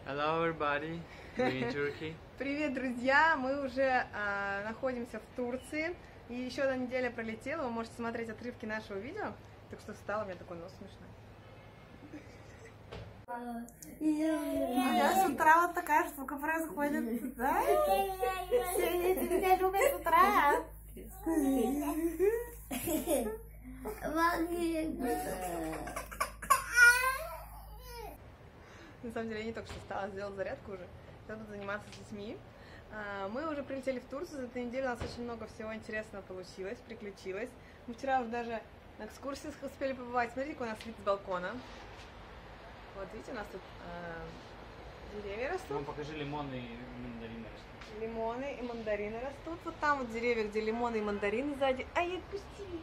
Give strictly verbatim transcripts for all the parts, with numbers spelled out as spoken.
Hello everybody, we're in Turkey. Привет, друзья! Мы уже а, находимся в Турции. И еще одна неделя пролетела. Вы можете смотреть отрывки нашего видео. Так что встала, у меня такой нос смешной. Я с утра вот такая штука происходит, да? Все дети меня любят с утра. На самом деле я не только что встала, сделала зарядку уже. Сейчас буду заниматься с детьми. Мы уже прилетели в Турцию. За эту неделю у нас очень много всего интересного получилось, приключилось. Мы вчера уже даже на экскурсии успели побывать. Смотрите, какой у нас вид с балкона. Вот видите, у нас тут э, деревья растут. Ну, покажи лимоны и мандарины растут. Лимоны и мандарины растут. Вот там вот деревья, где лимоны и мандарины сзади. Ай, отпусти!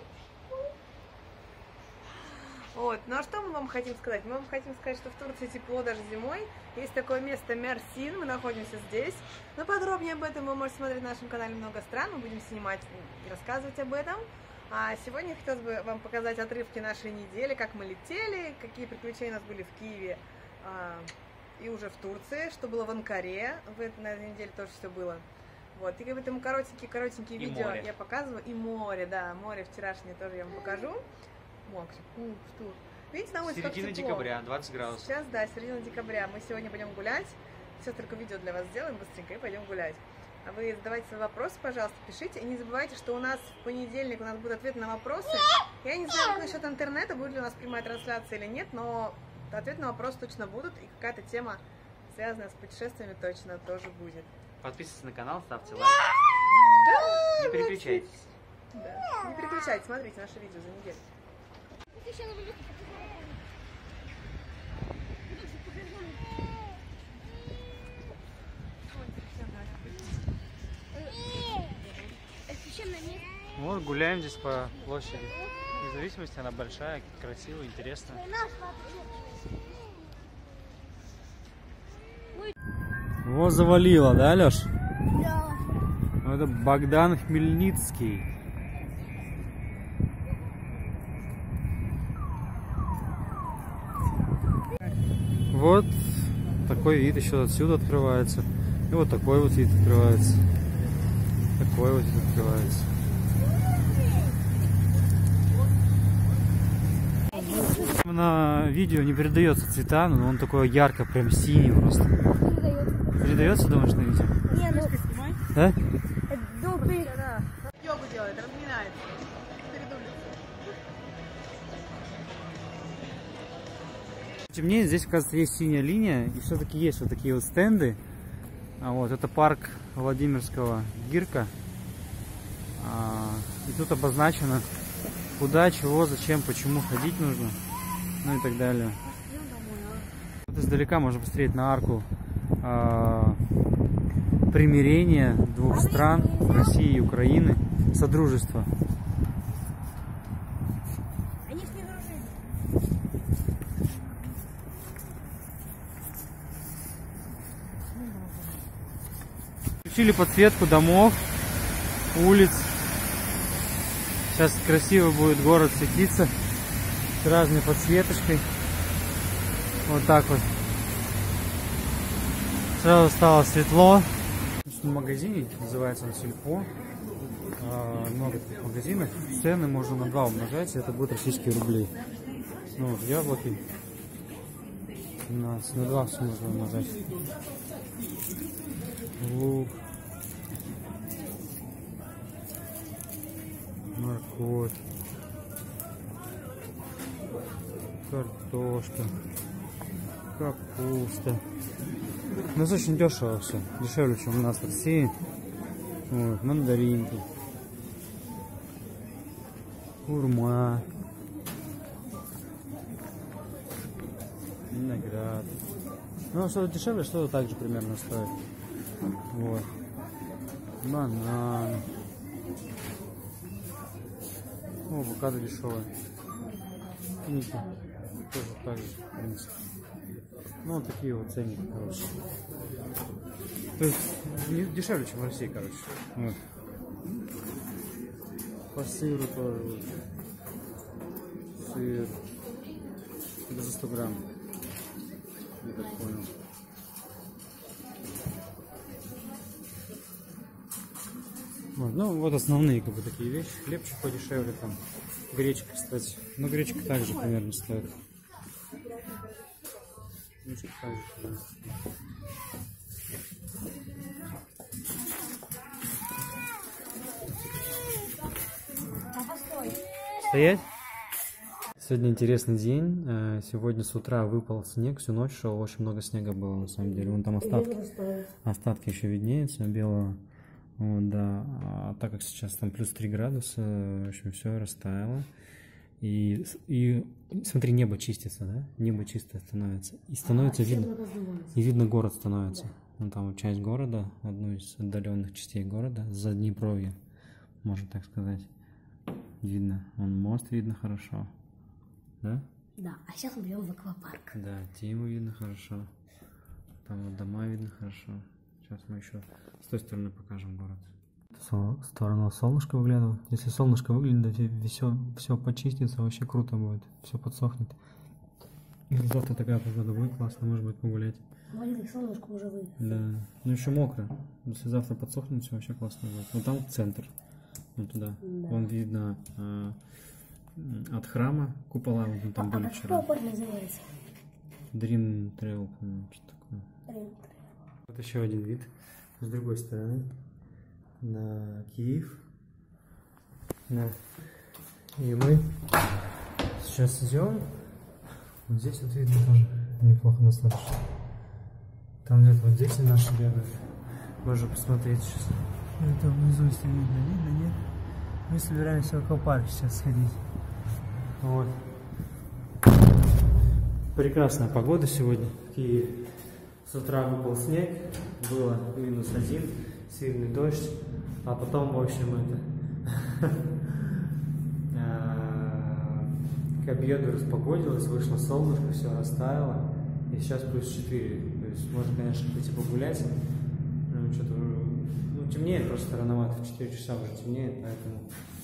Вот, ну а что мы вам хотим сказать? Мы вам хотим сказать, что в Турции тепло даже зимой. Есть такое место Мерсин, мы находимся здесь. Но подробнее об этом вы можете смотреть на нашем канале «Много стран». Мы будем снимать и рассказывать об этом. А сегодня хотелось бы вам показать отрывки нашей недели, как мы летели, какие приключения у нас были в Киеве а, и уже в Турции, что было в Анкаре. В этой, на этой неделе тоже все было. Вот, и поэтому коротенькие-коротенькие видео море. я показываю. И море, да, море вчерашнее тоже я вам покажу. Максим, ну, что? Видите, на улице как Середина тепло. декабря, двадцать градусов. Сейчас, да, середина декабря. Мы сегодня пойдем гулять. Сейчас только видео для вас сделаем быстренько и пойдем гулять. А вы задавайте свои вопросы, пожалуйста, пишите. И не забывайте, что у нас в понедельник у нас будут ответы на вопросы. Я не знаю, как насчет интернета, будет ли у нас прямая трансляция или нет, но ответы на вопросы точно будут. И какая-то тема, связанная с путешествиями, точно тоже будет. Подписывайтесь на канал, ставьте лайк. Да, не переключайтесь. Да. Не переключайтесь, смотрите наше видео за неделю. Вот гуляем здесь по площади. Независимости, она большая, красивая, интересная. Вот завалило, да, Леш? Да. Это Богдан Хмельницкий. Вот такой вид еще отсюда открывается. И вот такой вот вид открывается. Такой вот вид открывается. На видео не передается цвета, но он такой ярко, прям синий просто. Передается, думаешь, на видео? Не, ну... Да? Йогу делает, разминается. Темнее, здесь, оказывается, есть синяя линия, и все-таки есть вот такие вот стенды. А вот это парк Владимирского Гирка. А, и тут обозначено, куда, чего, зачем, почему ходить нужно, ну и так далее. Вот издалека можно посмотреть на арку а, примирения двух стран, России и Украины, содружества. Они ж не дружили. Включили подсветку домов, улиц. Сейчас красиво будет город светиться с разной подсветочкой. Вот так вот. Сразу стало светло. В магазине, называется он Сельпо. Много таких магазинов. Цены можно на два умножать, и это будут российские рубли. Ну вот яблоки. На два все можно умножать. Лук. Морковь. Картошка. Капуста. У нас очень дешево все. Дешевле, чем у нас в России. Вот, мандаринки. Хурма. Виноград. Ну, что-то дешевле, что-то так же примерно стоит. Вот. Банан. О, авокадо дешевое. Финики. Тоже так же, в принципе. Ну, вот такие вот ценники, короче. То есть, не дешевле, чем в России, короче. Вот. По сыру тоже. Вот. Сыр. Это за сто грамм. Я так понял. Вот. Ну, вот основные как бы такие вещи. Хлеб чуть подешевле там. Гречка, кстати. Ну, гречка также примерно стоит. Гречка также примерно стоит. Стоять? Сегодня интересный день. Сегодня с утра выпал снег, всю ночь шел, очень много снега было на самом деле. Вон там остатки, остатки еще виднеются белого. Вот, да. А так как сейчас там плюс три градуса, в общем, все растаяло. И, и смотри, небо чистится, да? Небо чистое становится. И становится а, видно. И видно город становится. Вон там часть города, одну из отдаленных частей города, за Днепровье, можно так сказать. Видно. Вон мост видно хорошо. Да? Да, а сейчас мы идем в аквапарк. Да, Тиму видно хорошо. Там вот дома видно хорошо. Сейчас мы еще с той стороны покажем город. В сторону солнышко выглядывает. Если солнышко выглядит, все, все почистится, вообще круто будет. Все подсохнет. Завтра такая погода будет классно, может быть погулять. Смотри, солнышко уже выйдет. Да. Ну еще мокро. Если завтра подсохнет, все вообще классно будет. Вот там центр. Вот туда. Да. Вон видно а, от храма купола. Вот там а, были а вчера. Что парк называется? Dream Trail, что такое. Dream Trail. Вот еще один вид с другой стороны на Киев. Да. И мы сейчас идем. Вот здесь вот видно тоже неплохо достаточно. Там где-то вот здесь и наши бегают. Можно посмотреть сейчас. Это внизу, если видно, видно, нет? Мы собираемся в аквапарк сейчас сходить. Вот. Прекрасная погода сегодня в Киеве. С утра выпал снег, было минус один, сильный дождь, а потом, в общем, это к обеду распогодилось, вышло солнышко, все растаяло, и сейчас плюс четыре. То есть можно, конечно, пойти погулять, но что-то ну, темнеет просто рановато, в четыре часа уже темнеет, поэтому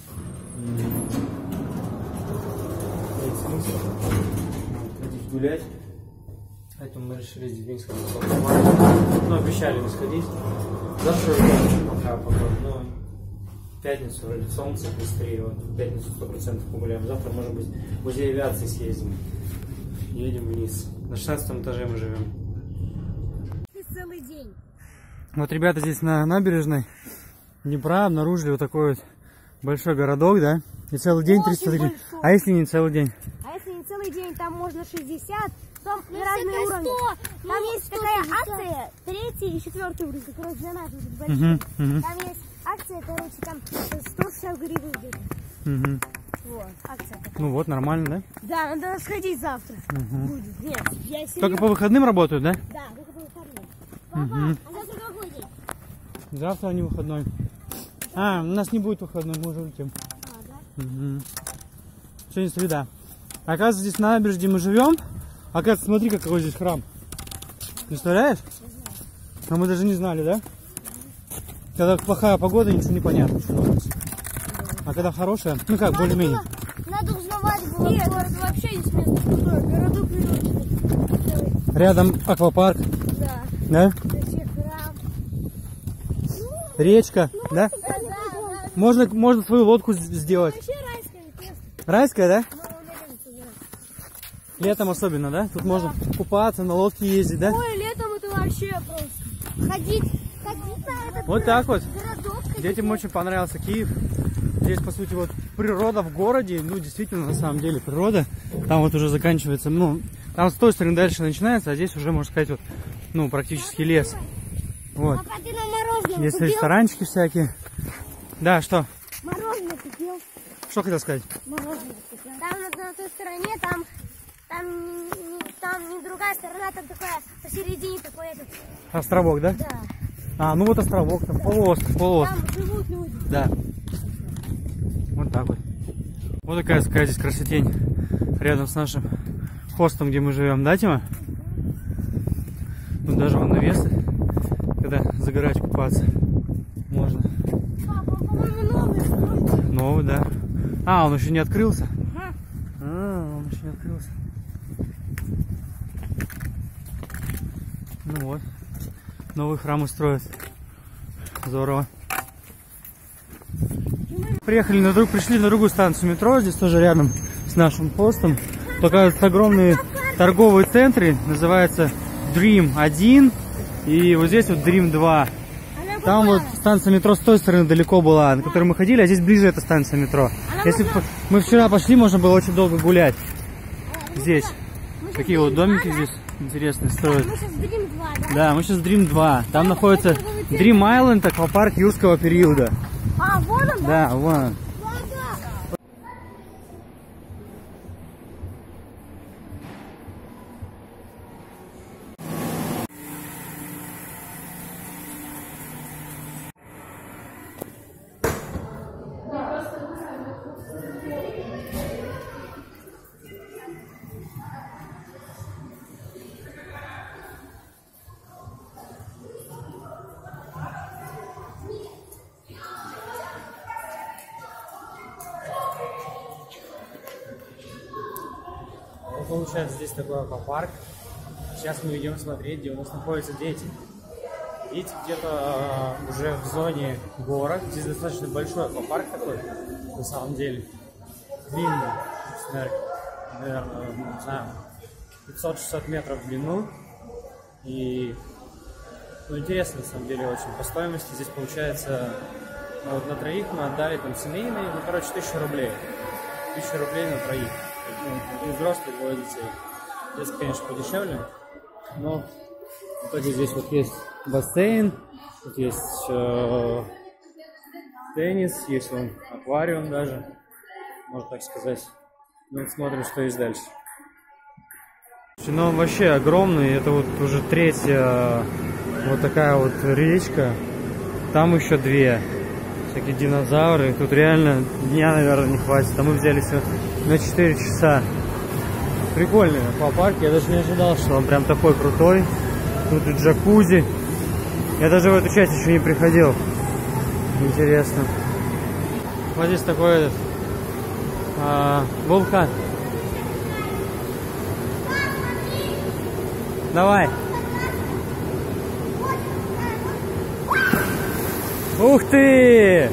нет смысла ходить гулять. Поэтому мы решили с детьми сходить в аквапарк. Ну, обещали мы сходить. Завтра уже пока погода, но в пятницу вроде солнце быстрее, вот в пятницу сто процентов погуляем. Завтра, может быть, в музей авиации съездим. Едем вниз. На шестнадцатом этаже мы живем. Целый день. Вот ребята здесь на набережной Днепра обнаружили вот такой вот большой городок, да? И целый день триста три. А если не целый день? А если не целый день, там можно шестьдесят. Там ну, разные уровни. сто, там ну, есть сто, такая шестьдесят. Акция, третий и четвертый уровень, короче, для нас будет большой. Uh-huh, uh-huh. Там есть акция, короче, там сто шестьдесят гривен где-то. Uh-huh. Вот, акция такая. Ну вот, нормально, да? Да, надо сходить завтра. Uh-huh. Будет. Нет, я серьезно. Только по выходным работают, да? Да, только по выходным. Папа, uh-huh. а завтра какой день? Завтра не выходной. А, у нас не будет выходной, мы уже улетим. А, да? Uh-huh. Сегодня среда. Оказывается, здесь на набережной мы живем. Оказывается, смотри, какой здесь храм. Представляешь? А мы даже не знали, да? Когда плохая погода, ничего не понятно. А когда хорошая, ну как, более-менее. Надо узнавать было. Нет, город вообще есть место крутое. Городок природы. Рядом аквапарк. Да. Да? Храм. Речка, ну, да? Да, да, да. Можно, можно свою лодку сделать. Вообще райское место. Райское, да? Ну, летом особенно, да? Тут да. можно купаться, на лодке ездить, да? Ой, летом это вообще просто. Ходить, ходить на этот вот так вот. городок. Детям очень понравился Киев. Здесь, по сути, вот природа в городе. Ну, действительно, на самом деле, природа. Там вот уже заканчивается, ну, там с той стороны дальше начинается, а здесь уже, можно сказать, вот, ну, практически лес. Вот. Папа, ты нам мороженое есть купил? ресторанчики всякие. Да, что? Мороженое купил. Что хотел сказать? Мороженое купил. Там на, на той стороне, там, там, не, там не другая сторона, там такая, посередине такой этот. Островок, да? Да. А, ну вот островок, там да. полуостров, полуостров. Там живут люди. Да. Вот так вот. Вот такая, такая здесь красотень рядом с нашим хостом, где мы живем, да, Тима? Тут даже вон навесы, когда загорать, купаться можно. Папа, по-моему, новый. Новый, да. А, он еще не открылся? Ага. А, он еще не открылся. Ну вот. Новый храм устроят. Здорово. Приехали на друг, пришли на другую станцию метро, здесь тоже рядом с нашим постом. Показываются огромные торговые центры, называется Dream один и вот здесь вот Dream два. Там вот станция метро с той стороны далеко была, на которой мы ходили, а здесь ближе эта станция метро. Если бы мы вчера пошли, можно было очень долго гулять. Здесь. Такие вот домики здесь интересные строят. Да, мы сейчас в Dream два. Там находится Dream Island, аквапарк юрского периода. А, вон он, да? Да, вон он. Получается, здесь такой аквапарк. Сейчас мы идем смотреть, где у нас находятся дети. Дети где-то э, уже в зоне гора. Здесь достаточно большой аквапарк такой, на самом деле. Длинный, наверное, не знаю, пятьсот-шестьсот метров в длину. И ну, интересно, на самом деле, очень. По стоимости здесь получается, ну, вот на троих мы отдали там семейные, ну, короче, тысячу рублей. Тысяча рублей на троих. И взрослых, двое детей. Здесь, конечно, подешевле, но в итоге здесь вот есть бассейн, тут есть э, теннис, есть вон аквариум даже, можно так сказать. Ну, смотрим, что есть дальше. Ну, он вообще огромный, это вот уже третья вот такая вот речка, там еще две. Всякие динозавры, тут реально дня, наверное, не хватит, а мы взяли все на четыре часа. Прикольный аквапарк, я даже не ожидал, что он прям такой крутой. Тут и джакузи. Я даже в эту часть еще не приходил. Интересно. Вот здесь такой этот, а, вулкан. Давай. Ух ты!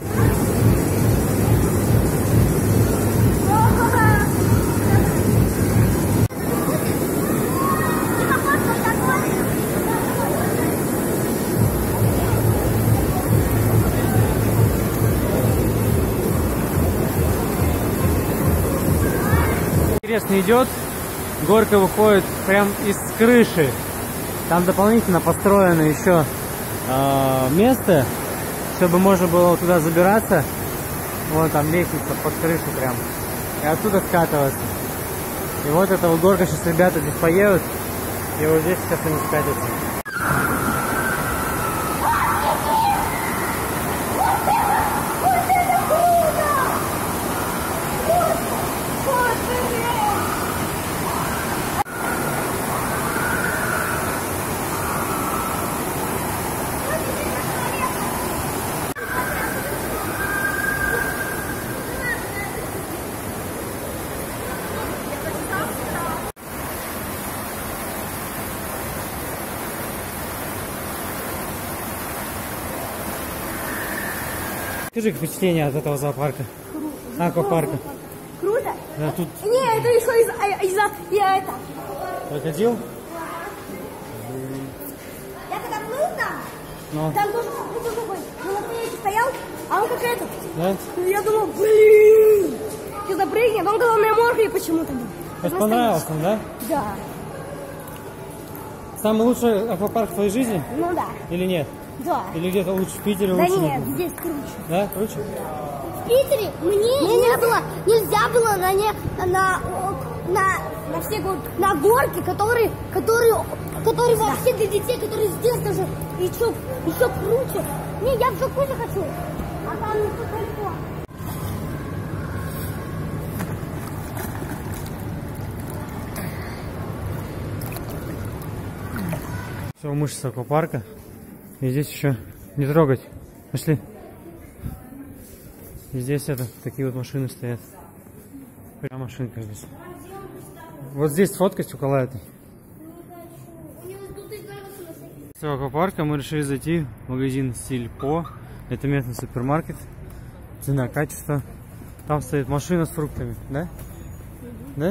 Интересно идет, горка выходит прям из крыши. Там дополнительно построено еще э, место, чтобы можно было туда забираться. Вон там лестница под крышу прям. И оттуда скатываться. И вот эта вот горка, сейчас ребята здесь поедут. И вот здесь сейчас они скатятся. Скажи впечатление от этого зоопарка. Круто. Аквапарка. Круто? Да, тут... Не, это еще из-за... Из я это... Крокодил? Я когда плыл там, Но. там тоже крокодил такой. Ну, на плейке стоял, а он как этот. Да? Я думал, блин, что запрыгнет. Он головная морфия почему-то был. Это понравился, да? Да. Самый лучший аквапарк в твоей жизни? Ну да. Или нет? Да. Или где-то лучше в Питере? Да лучше нет, не... здесь круче. Да, круче? В Питере мне нельзя было, нельзя было на не на на на все горки, на горки, которые которые которые вообще для детей, которые здесь даже еще еще круче. Не, я в джакузи хочу, а там не далеко. Все, мы с аквапарка. И здесь еще не трогать. Пошли. И здесь это, такие вот машины стоят. Прям машинка здесь. Вот здесь сфоткать около этой. С аквапарка мы решили зайти в магазин Сильпо. Это местный супермаркет. Цена, качество. Там стоит машина с фруктами, да? Угу. Да?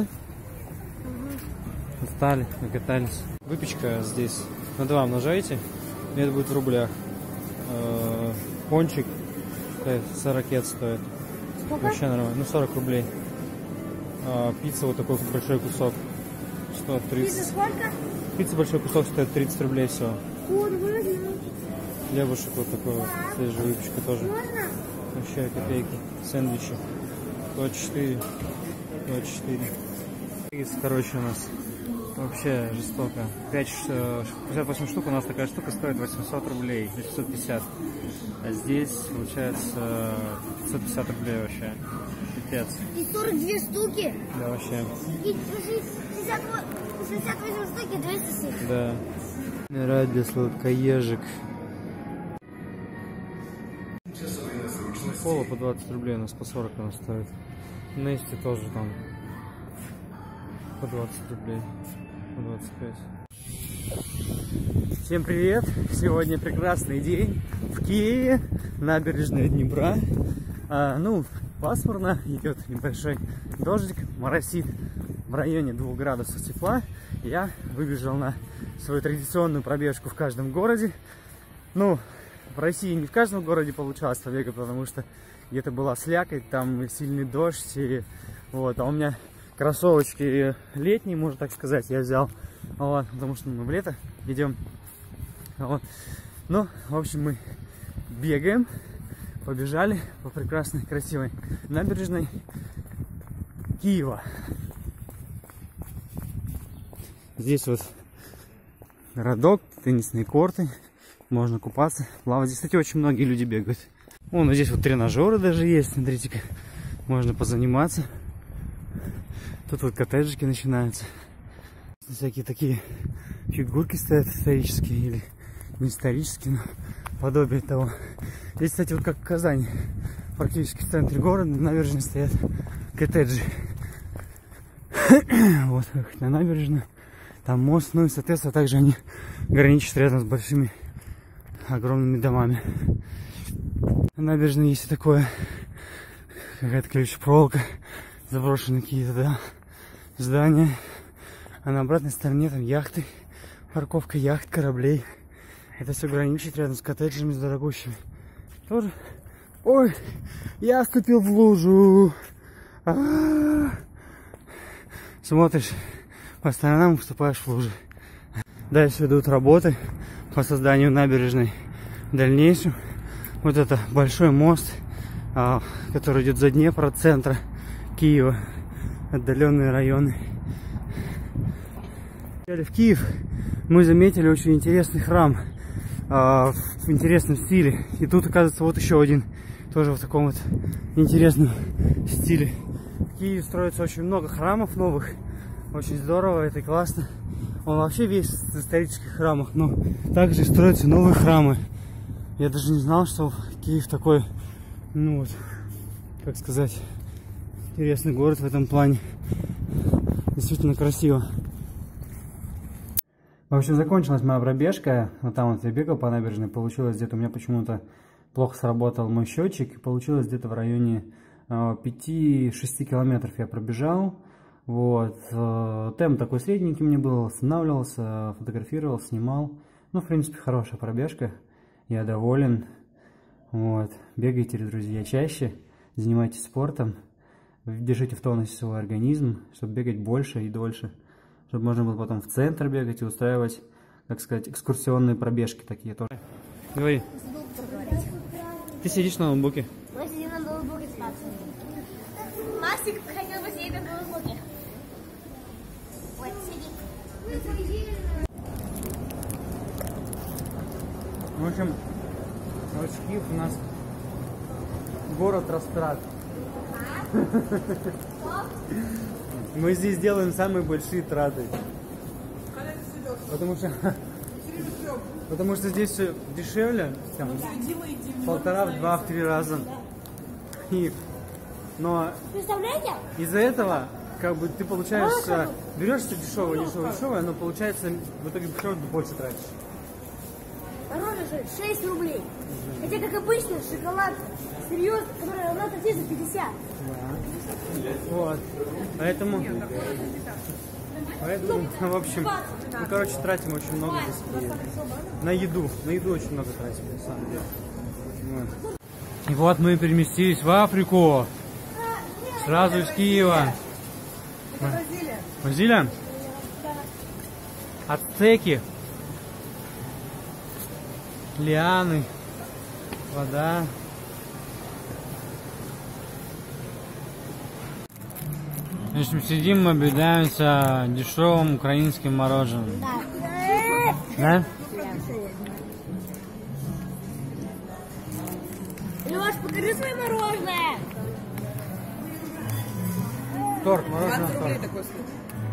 Угу. Устали, накатались. Выпечка здесь на два умножаете, и это будет в рублях. Э-э, пончик сорокет стоит. Сколько? Вообще нормально, ну сорок рублей. А, пицца вот такой большой кусок стоит тридцать. Пицца сколько? Пицца большой кусок стоит тридцать рублей всего. Фу, можно? Хлебушек вот такой вот, свежая выпечка тоже. Можно? Вообще копейки. Сэндвичи. двадцать четыре. двадцать четыре. Короче, у нас вообще жестоко. пятьдесят восемь штук, у нас такая штука стоит восемьсот рублей. восемьсот пятьдесят. А здесь получается пятьсот пятьдесят рублей вообще. Пипец. И сорок две штуки? Да, вообще. И шестьдесят восемь штуки, двести семь. Да. Ради сладкоежек. Кола по двадцать рублей, у нас по сорок она стоит. Нести тоже там по двадцать рублей, по двадцать пять. Всем привет! Сегодня прекрасный день в Киеве, набережная Днепра. А, ну, пасмурно, идет небольшой дождик, моросит в районе двух градусов тепла. Я выбежал на свою традиционную пробежку в каждом городе. Ну, в России не в каждом городе получалось побегать, потому что где-то была слякоть, там сильный дождь. И, вот, а у меня кроссовочки летние, можно так сказать, я взял. Вот, потому что мы в лето идем. Вот. Ну, в общем, мы бегаем, побежали по прекрасной, красивой набережной Киева. Здесь вот городок, теннисные корты. Можно купаться, плавать. Здесь, кстати, очень многие люди бегают. Вон, здесь вот тренажеры даже есть, смотрите-ка. Можно позаниматься. Тут вот коттеджики начинаются. Всякие такие фигурки стоят исторические или не исторические, но подобие того. Здесь, кстати, вот как в Казани, практически в центре города, на набережной стоят коттеджи. Вот как на набережную. Там мост, ну и, соответственно, также они граничат рядом с большими огромными домами. На набережной есть такое, какая-то колючая проволока, заброшенные какие-то, да, здания. А на обратной стороне там яхты, парковка яхт, кораблей. Это все граничит рядом с коттеджами, с дорогущими. Тоже. Ой, я вступил в лужу. А-а-а. Смотришь по сторонам, вступаешь в лужи. Дальше идут работы по созданию набережной в дальнейшем. Вот это большой мост, который идет за Днепр от центра Киева, отдаленные районы. В Киев мы заметили очень интересный храм в интересном стиле. И тут, оказывается, вот еще один, тоже в таком вот интересном стиле. В Киеве строится очень много храмов новых, очень здорово, это классно. Он вообще весь в исторических храмах, но также строятся новые храмы. Я даже не знал, что Киев такой, ну вот, как сказать, интересный город в этом плане. Действительно красиво. В общем, закончилась моя пробежка. Вот там вот я бегал по набережной. Получилось где-то, у меня почему-то плохо сработал мой счетчик. Получилось где-то в районе пяти-шести километров я пробежал. Вот. Темп такой средненький мне был. Останавливался, фотографировал, снимал. Ну, в принципе, хорошая пробежка. Я доволен. Вот. Бегайте, друзья, чаще. Занимайтесь спортом. Держите в тонусе свой организм, чтобы бегать больше и дольше. Чтобы можно было потом в центр бегать и устраивать, как сказать, экскурсионные пробежки такие тоже. Говори. Ты сидишь на ноутбуке. Мы сидим на ноутбуке с Максом. Максик хотел бы сидеть на ноутбуке. Вот, сидит. В общем, Киев у нас город растрат. Мы здесь делаем самые большие траты. Потому что, потому что здесь все дешевле, там, полтора, два, в три раза. И, но из-за этого, как бы, ты получаешь, берешь все дешевое, дешевое, дешевое, но получается в итоге дешевое больше тратишь. Мороженое стоит шесть рублей. Хотя, как обычно, шоколад серьезно, который у нас здесь за пятьдесят. Да. Вот. Поэтому, поэтому, в общем, мы, короче, тратим очень много здесь на еду. На еду очень много тратим, на самом деле. Вот. И вот мы переместились в Африку. Сразу из Киева. Бразилия. Бразилия? Ацтеки. Лианы. Вода. В общем, сидим, наблюдаемся дешевым украинским мороженым. Да. Да? Леш, покажи свое мороженое. Торт, мороженое двадцать рублей торт. такой стоит.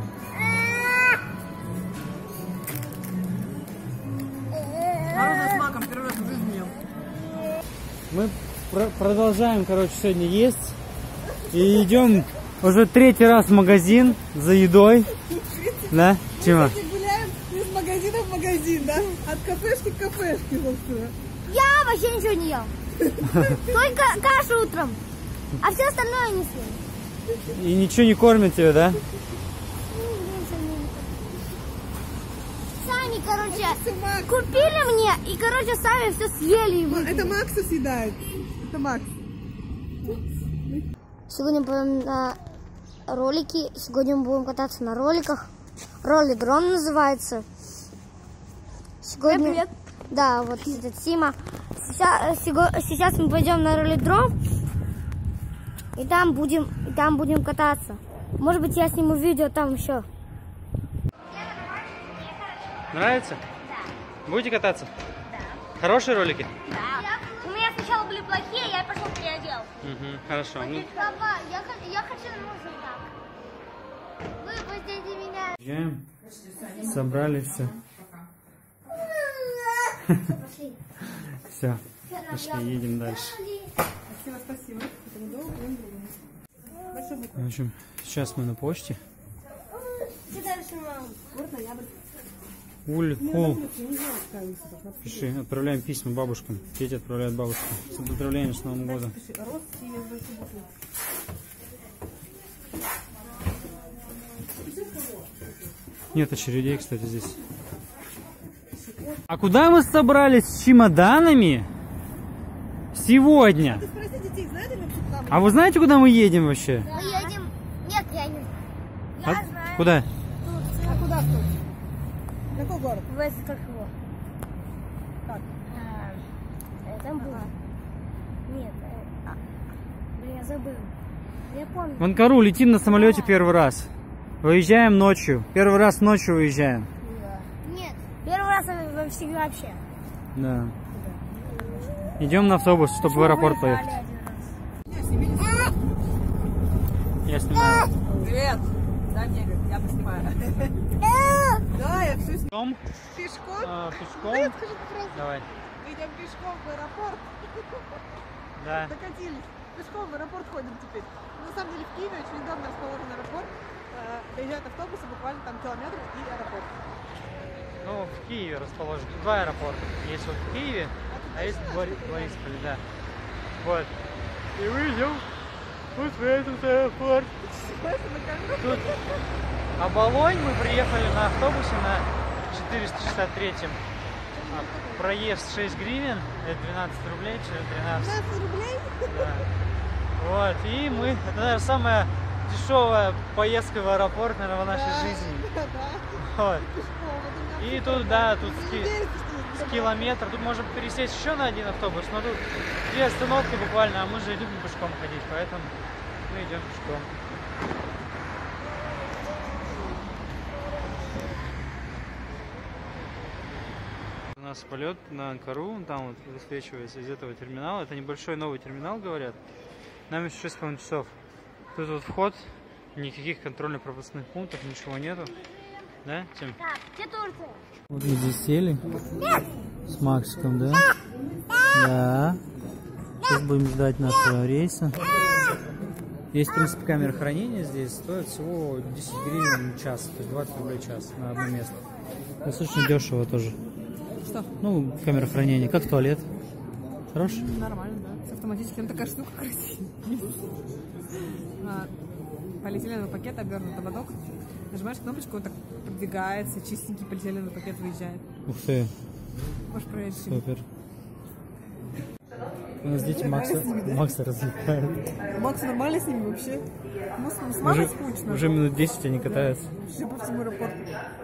Мороженое с маком, первый раз в жизни ел. Мы пр продолжаем, короче, сегодня есть. И идем уже третий раз в магазин за едой. Да, Тима? Мы гуляем из магазина в магазин, да? От кафешки к кафешке, собственно. Я вообще ничего не ел. Только кашу утром. А все остальное не съел. И ничего не кормит тебя, да? Сами, короче, купили мне и, короче, сами все съели. Ну, это Макса съедает. Это Макс. Сегодня будем на ролики. Сегодня мы будем кататься на роликах. Роллигром называется. Сегодня... Привет. Да, вот это Тима. Сейчас, сейчас мы пойдем на роллидром. И там будем, и там будем кататься. Может быть, я сниму видео там еще. Нравится? Да. Будете кататься? Да. Хорошие ролики? Да. У меня сначала были плохие, я пошел переодел. Угу, хорошо. Ну... Папа, я, я хочу научиться так. Выпустите меня. Приезжаем. Собрали все. Все. Пошли, едем дальше. Спасибо, спасибо. В общем, сейчас мы на почте. Что дальше, мам? Город Ноябрь. Уль, Хул. Пиши, отправляем письма бабушкам. Петя отправляет бабушкам. С поздравлением с Новым годом. Нет очередей, кстати, здесь. А куда мы собрались с чемоданами сегодня? А вы знаете, куда мы едем вообще? Мы едем... Нет, я не А? Я знаю. Куда? А куда в Турцию? Какой город? В это как его? Как? А, там было. Нет. э, а, блин, я забыл. Я помню. В Анкару летим на самолете первый раз. Выезжаем ночью. Первый раз ночью выезжаем. Нет, первый раз во- всегда вообще. Да. Идем на автобус, чтобы в аэропорт поехать. Я снимаю. Привет! Да, мне говорит, я поснимаю. Да, я все Пешком? Пешком? А, пешком? Привет, скажи фразу. Давай. Мы идем пешком в аэропорт. Да. Докатились. Пешком в аэропорт ходим теперь. Ну, на самом деле в Киеве очень удобно расположен аэропорт. Э, Доезжают автобусы, буквально там километр и аэропорт. Ну, в Киеве расположен. Два аэропорта. Есть вот в Киеве, а есть в Бори- Борисполе, да. Вот. И мы идем вот в этот аэропорт. Тут Оболонь, мы приехали на автобусе на четыреста шестьдесят третьем. А проезд шесть гривен, это двенадцать рублей, через тринадцать. двенадцать рублей? Да. Вот, и мы, это, наверное, самая дешевая поездка в аэропорт, наверное, в нашей жизни. Да, Вот. пешком. И тут, да, тут Не ски... верите, что с это километр, тут можем пересесть еще на один автобус, но тут две остановки буквально, а мы же любим пешком ходить, поэтому мы идем пешком. У нас полет на Анкару, там вот высвечивается из этого терминала. Это небольшой новый терминал, говорят. Нам еще шесть с половиной часов. Тут вот вход, никаких контрольно-пропускных пунктов, ничего нету. Да, Тим? Так, где Турция? Вот мы здесь сели с Максиком, да? Да. Сейчас будем ждать нашего рейса. Есть, в принципе, камера хранения здесь. Стоит всего десять гривен в час, то есть двадцать рублей в час на одно место. Достаточно дешево тоже. Что? Ну, камера хранения. Как туалет? Хорош? Нормально, да. С автоматическим такая штука красивая. А, полиэтиленовый пакет, обернут ободок. Нажимаешь кнопочку, он так подвигается, чистенький полиэтиленовый пакет выезжает. Ух ты. Можешь проверить. Супер. У нас дети Макса, Макса развлекают. Макс нормально с ними вообще? Ну, с, с мамой Уже, скучно. уже минут десять они катаются. Вообще по всему аэропорту.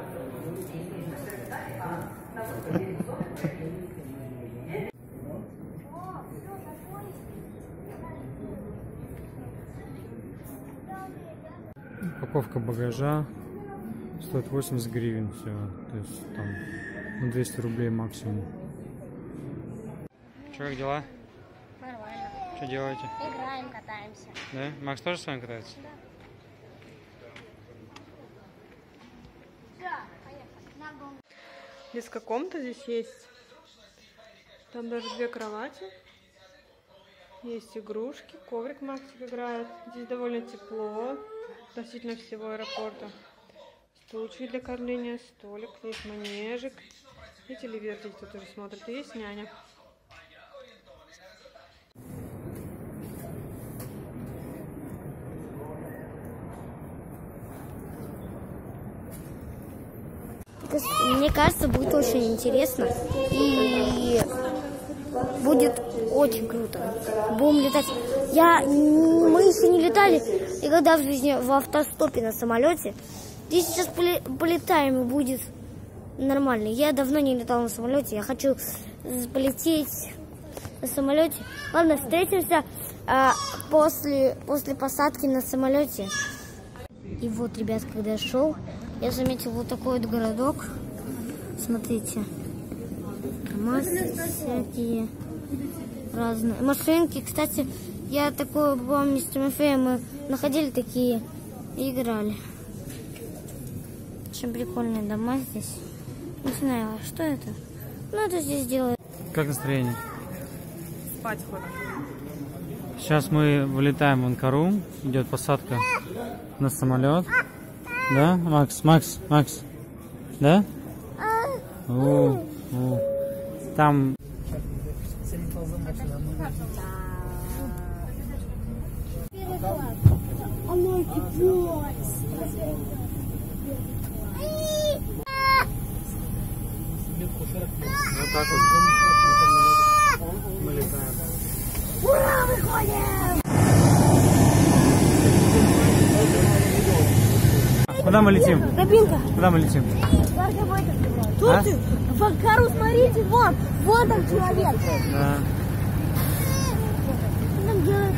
Упаковка багажа стоит восемьдесят гривен всего. То есть там ну, двести рублей максимум. Че, как дела? Нормально. Что делаете? Играем, катаемся. Да? Макс тоже с вами катается? Да. Детская комната здесь есть. Там даже две кровати. Есть игрушки, коврик Максик играет. Здесь довольно тепло относительно всего аэропорта. Стульчики для кормления, столик, есть манежик. И телевизор здесь кто тоже смотрит. И есть няня. Мне кажется, будет очень интересно и будет очень круто. Будем летать. Я, мы еще не летали никогда в жизни в автостопе на самолете. Здесь сейчас полетаем и будет нормально. Я давно не летал на самолете. Я хочу полететь на самолете. Ладно, встретимся а, после, после посадки на самолете. И вот, ребят, когда я шел, я заметил вот такой вот городок. Смотрите. Массы всякие разные. Машинки. Кстати, я такое помню с Тимофеем. Мы находили такие и играли. Очень прикольные дома здесь. Не знаю, что это. Ну, это здесь делают. Как настроение? Спать ходим. Сейчас мы вылетаем в Анкару. Идет посадка на самолет. Да, Макс? Макс? Макс? Да? О, о. Там... Вот так вот мы летаем. Ура, выходим! Куда мы летим? Кабинка. Куда мы летим? Тут А? в Анкару, смотрите, вон, вон там человек. Да. Что там делает?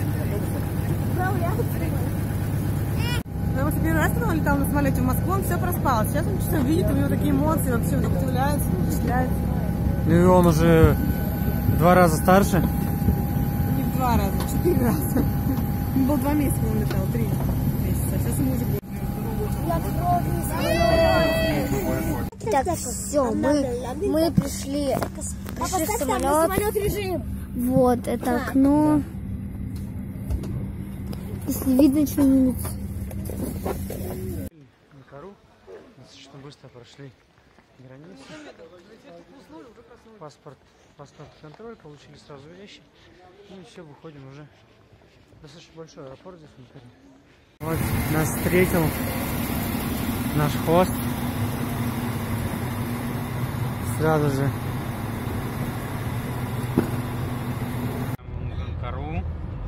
Я вот первый раз, когда он летал на самолете в Москву, он все проспал. Сейчас он что видит, у него такие эмоции, вообще он удивляется, впечатляется. Ну и он уже в два раза старше. Не в два раза, в четыре раза. Он был два месяца, он летал, три месяца. Сейчас ему уже будет. Так, все, мы, мы пришли, пришли в самолет. Режим. Вот, это окно. Если видно что-нибудь. Анкару достаточно быстро прошли границу. Паспорт, паспорт контроль, получили сразу вещи. Ну и все, выходим уже. Достаточно большой аэропорт здесь в Анкаре. Вот нас встретил наш хост. Сразу же в Анкару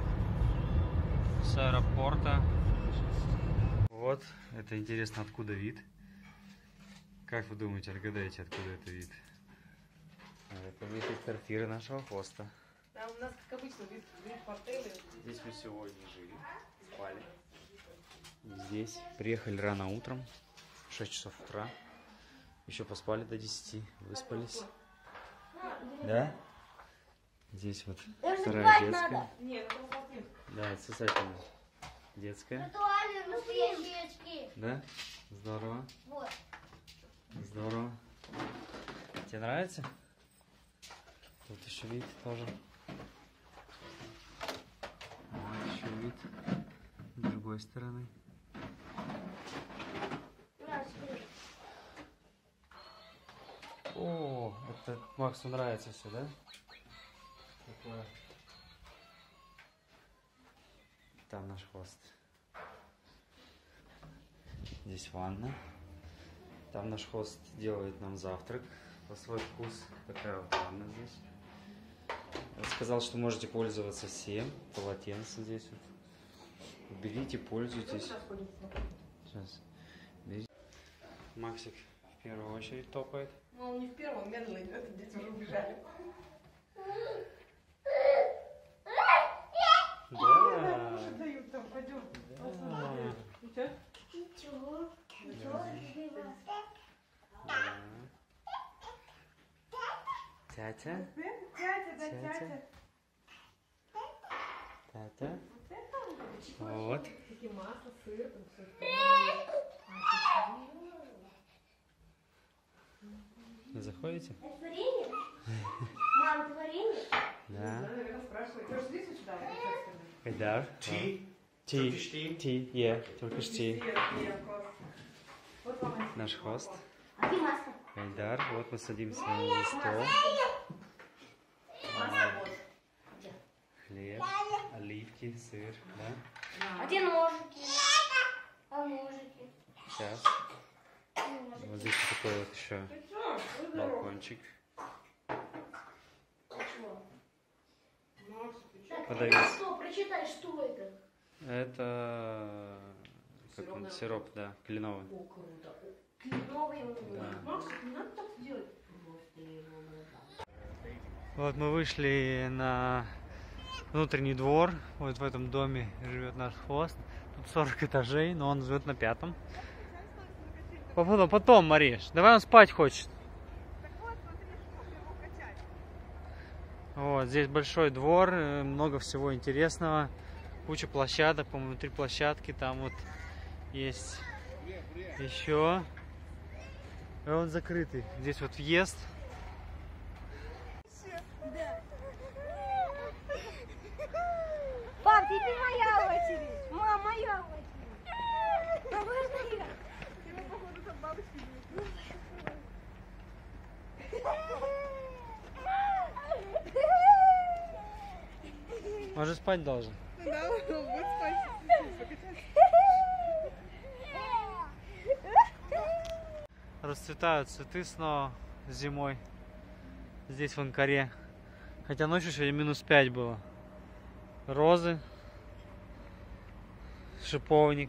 с аэропорта. Вот, это интересно, откуда вид. Как вы думаете, отгадаете, откуда это вид? Это вид из квартиры нашего хоста. Да, у нас, как обычно, вид, вид в отеле. Здесь мы сегодня жили, спали. Здесь приехали рано утром, в шесть часов утра. Еще поспали до десяти, выспались. Да? Здесь вот вторая детская. Да, это сосательная. Детская. Да? Здорово. Здорово. Тебе нравится? Тут еще вид тоже. Вот еще вид с другой стороны. О, О, это Максу нравится все, да? Такое. Там наш хвост. Здесь ванна. Там наш хост делает нам завтрак по свой вкус. Такая вот ванна здесь. Он сказал, что можете пользоваться всем. Полотенце здесь вот. Берите, пользуйтесь. Сейчас. Берите. Максик в первую очередь топает. Ну, он не в первом, медленно идет, дети уже убежали. Да. Кушать дают там, пойдем. Да. Ничего. Ничего. Да. Тятя. Тятя, да, тятя. Тятя. Вот. Такие масло, сыр, там все. Не заходите? Это варенье? Мам, это варенье? Да. Наверное, спрашивает. Ты же здесь сюда? Хайдар. Tea? Tea. Turkish tea? Tea, yeah, Turkish tea. Вот вам Наш хост. А где масло? Хайдар. Вот мы садимся за стол. масло. Хлеб, оливки, сыр, да? А где ножики? А ножики? Сейчас. Вот здесь вот такой вот еще балкончик. Подавись. Что? Прочитай, что это? Это как он, сироп, да, кленовый. О, круто. Кленовый. Да. Макс, не надо так делать. Вот мы вышли на внутренний двор. Вот в этом доме живет наш хвост. Тут сорок этажей, но он живет на пятом. Потом, потом, Мариш, давай он спать хочет. Вот, здесь большой двор, много всего интересного. Куча площадок, по-моему, три площадки. Там вот есть еще. И он закрытый. Здесь вот въезд. Пап, теперь моя очередь. Мама, моя очередь. А можно я? Тебе, походу, там бабочки будут. Он же спать должен. Да, он будет спать. Расцветают цветы снова зимой. Здесь в Анкаре. Хотя ночью сегодня минус пять было. Розы. Шиповник.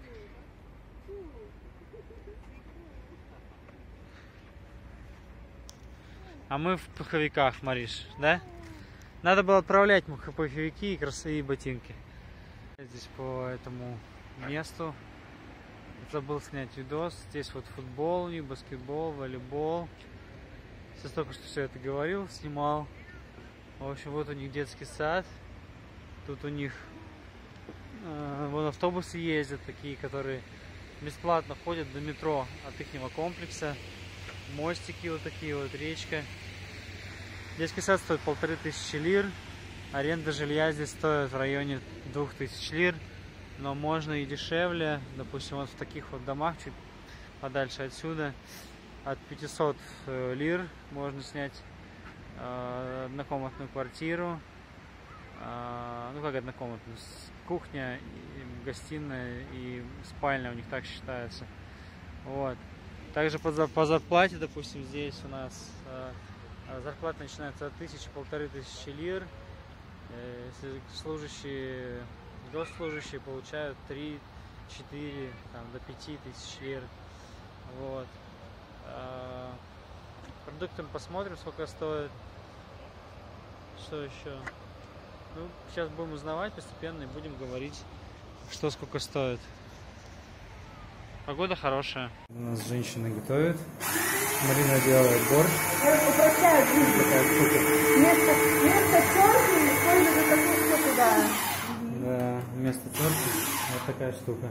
А мы в пуховиках, Мариш, да? Надо было отправлять пуховики и красивые ботинки. Здесь по этому месту забыл снять видос. Здесь вот футбол, баскетбол, волейбол. Сейчас только что все это говорил, снимал. В общем, вот у них детский сад. Тут у них э, вон автобусы ездят, такие, которые бесплатно ходят до метро от ихнего комплекса. Мостики вот такие вот, речка. Детский сад стоит полторы тысячи лир. Аренда жилья здесь стоит в районе двух тысяч лир. Но можно и дешевле. Допустим, вот в таких вот домах, чуть подальше отсюда, от пятисот лир можно снять э, однокомнатную квартиру. Э, ну как однокомнатную? Кухня, и гостиная и спальня у них так считается. Вот. Также по, по зарплате, допустим, здесь у нас э, зарплата начинается от тысячи, полторы тысячи лир. Э, служащие, госслужащие получают три-четыре, там, до пяти тысяч лир. Вот. Э, продуктам посмотрим, сколько стоит. Что еще? Ну, сейчас будем узнавать постепенно и будем говорить, что сколько стоит. Погода хорошая. У нас женщины готовят. Марина делает борщ. Упрощает жизнь. Такая штука. Вместо, вместо терки используют такую штуку, да. Да, вместо терки вот такая штука.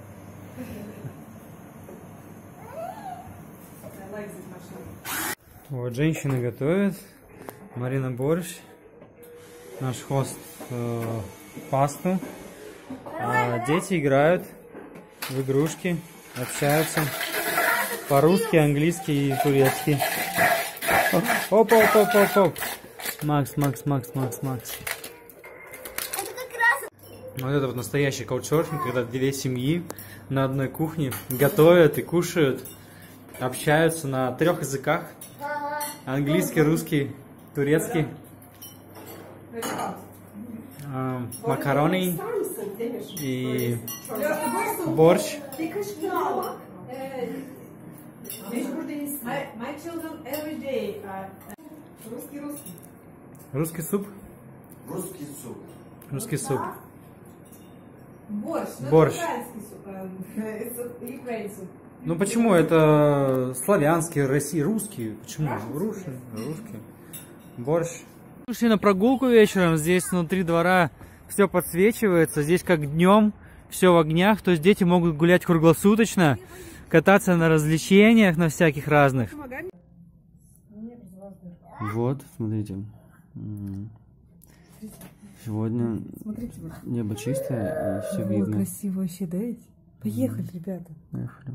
Вот женщины готовят. Марина борщ. Наш хост э, пасту. А дети играют в игрушки. Общаются по-русски, английски и турецки. Оп, оп, оп, оп, оп. Макс, Макс, Макс, Макс, Макс. Это как раз... Вот это вот настоящий каучсерфинг, когда две семьи на одной кухне готовят и кушают, общаются на трех языках. Английский, русский, турецкий. А, макароны и борщ. Русский суп? Русский суп. Русский суп. Борщ. Борщ. Украинский суп. Ну почему? Это славянский, россий, русский. Почему? Русский. Русский. Борщ. Вышли на прогулку вечером. Здесь внутри двора все подсвечивается. Здесь как днем, все в огнях. То есть дети могут гулять круглосуточно, кататься на развлечениях, на всяких разных. Вот, смотрите. Сегодня небо чистое, и все видно. Красиво вообще, да? Поехали, ребята. Поехали.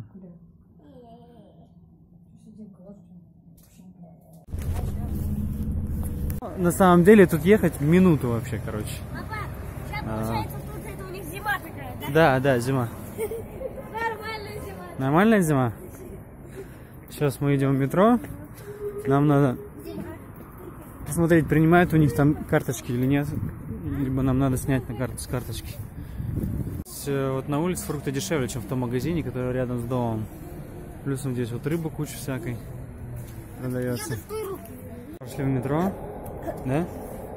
На самом деле тут ехать минуту вообще, короче. Папа, сейчас получается, тут это у них зима такая, да? Да, да, зима. Нормальная зима. Нормальная зима? Сейчас мы идем в метро. Нам надо посмотреть, принимают у них там карточки или нет. Либо нам надо снять на карту с карточки. Вот на улице фрукты дешевле, чем в том магазине, который рядом с домом. Плюсом здесь вот рыба куча всякой продается. Пошли в метро. Да?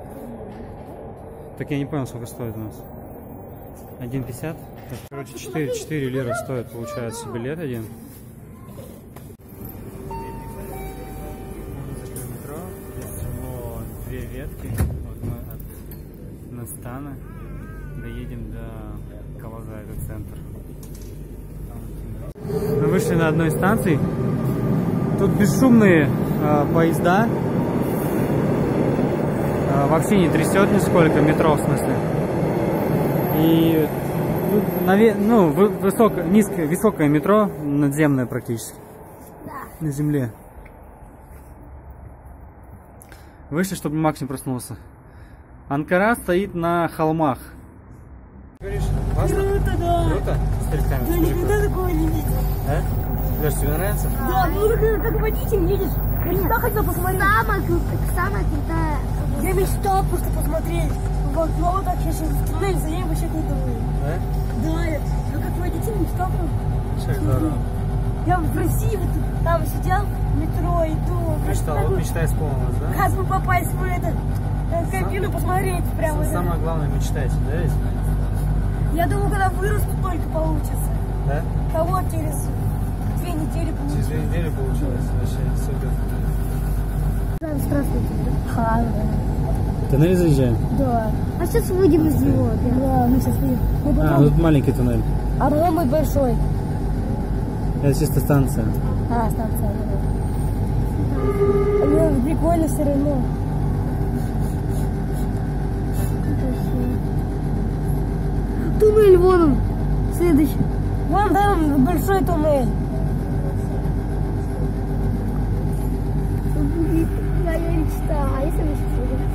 Так я не понял, сколько стоит у нас. один пятьдесят? Короче, четыре лиры стоит, получается, билет один. Зашли в метро. Здесь всего две ветки. Вот мы от Настана доедем до Калаза, это центр. Мы вышли на одной станции. Тут бесшумные э, поезда. Э, вообще не трясет нисколько, метро в смысле. И ну, высоко, низкое, высокое метро, надземное практически. Да. На земле. Вышли, чтобы Макс не проснулся. Анкара стоит на холмах. Говоришь, классно? Круто, да. Круто? Я никогда такого не видел. Да? Леш, тебе нравится? Да, ну как, как водитель едешь. Я всегда хотел посмотреть. Самая, самая крутая. Я мечтал просто посмотреть. В окно вот так, я сейчас в туннель заедем, вообще круто будет. Да? Да, я ну, как водитель мечтал Шикарно. Я в России вот там сидел, в метро, иду. Мечтал, вот мечта исполнилась, да? Как бы попасть в этот в кабину, посмотреть прямо. Самое главное, мечтайте, да ведь? Я думаю, когда вырасту, только получится. Да? А вот через две недели получится. Через две недели получилось, вообще супер. Да, здравствуйте. Ха, да. Туннель заезжаем? Да. А сейчас выйдем из него. Да, мы сейчас выйдем. Мы потом... А, тут маленький туннель. А потом большой. Это чисто станция. А, станция, да. Ну, прикольно все равно. Туннель вон он, следующий. Вон там большой туннель. Моя мечта. А если мы сейчас